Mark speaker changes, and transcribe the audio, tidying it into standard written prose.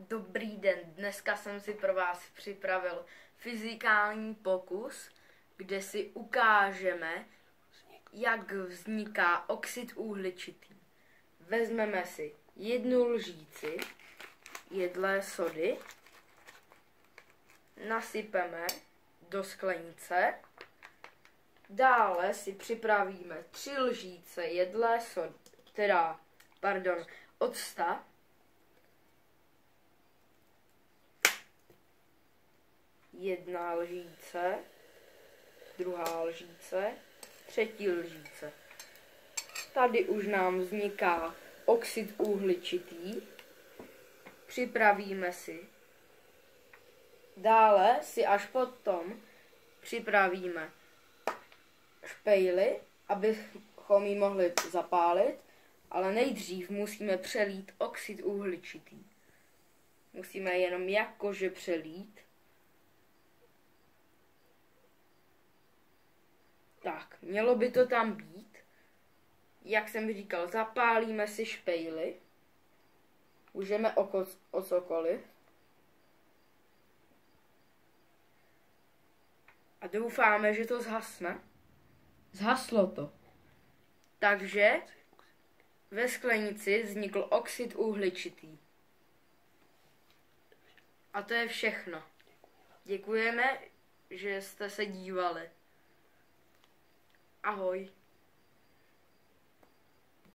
Speaker 1: Dobrý den, dneska jsem si pro vás připravil fyzikální pokus, kde si ukážeme, jak vzniká oxid uhličitý. Vezmeme si 1 lžíci jedlé sody, nasypeme do sklenice, dále si připravíme 3 lžíce jedlé sody, octa, jedna lžíce, druhá lžíce, třetí lžíce. Tady už nám vzniká oxid uhličitý. Připravíme si. Dále si až potom připravíme špejli, abychom ji mohli zapálit, ale nejdřív musíme přelít oxid uhličitý. Musíme jenom jakože přelít. Tak, mělo by to tam být. Jak jsem říkal, zapálíme si špejli. Můžeme o cokoliv. A doufáme, že to zhasne. Zhaslo to. Takže ve sklenici vznikl oxid uhličitý. A to je všechno. Děkujeme, že jste se dívali. Ahoj.